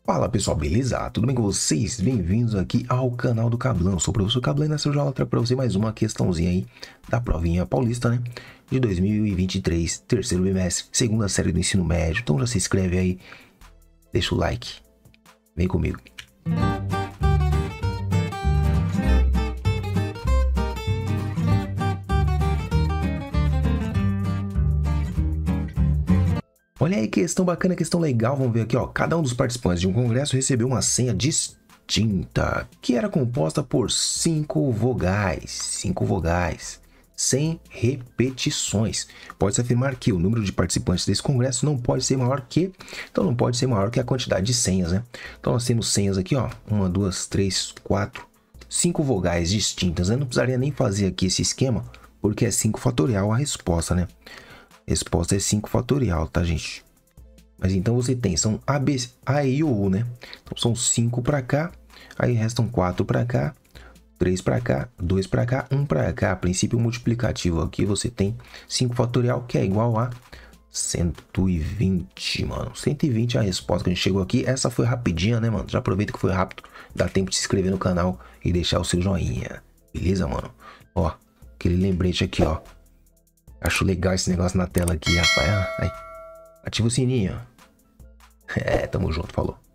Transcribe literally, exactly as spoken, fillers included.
Fala pessoal, beleza? Tudo bem com vocês? Bem-vindos aqui ao canal do Cablão. Eu sou o professor Cablão e nessa aula eu trago para você mais uma questãozinha aí da provinha paulista, né? De dois mil e vinte e três, terceiro bimestre, segunda série do ensino médio. Então já se inscreve aí, deixa o like, vem comigo. Olha aí, questão bacana, questão legal. Vamos ver aqui, ó. Cada um dos participantes de um congresso recebeu uma senha distinta, que era composta por cinco vogais, cinco vogais, sem repetições. Pode-se afirmar que o número de participantes desse congresso não pode ser maior que, então não pode ser maior que a quantidade de senhas, né? Então nós temos senhas aqui, ó, uma, duas, três, quatro, cinco vogais distintas, né? Não precisaria nem fazer aqui esse esquema, porque é cinco fatorial a resposta, né? Resposta é cinco fatorial, tá, gente? Mas então você tem, são A, B, A, E, U, né? Então são cinco para cá, aí restam quatro para cá, três para cá, dois para cá, um para cá. Princípio multiplicativo aqui você tem cinco fatorial, que é igual a cento e vinte, mano. cento e vinte é a resposta que a gente chegou aqui. Essa foi rapidinha, né, mano? Já aproveita que foi rápido. Dá tempo de se inscrever no canal e deixar o seu joinha. Beleza, mano? Ó, aquele lembrete aqui, ó. Acho legal esse negócio na tela aqui, rapaz. Ai. Ativa o sininho. É, tamo junto, falou.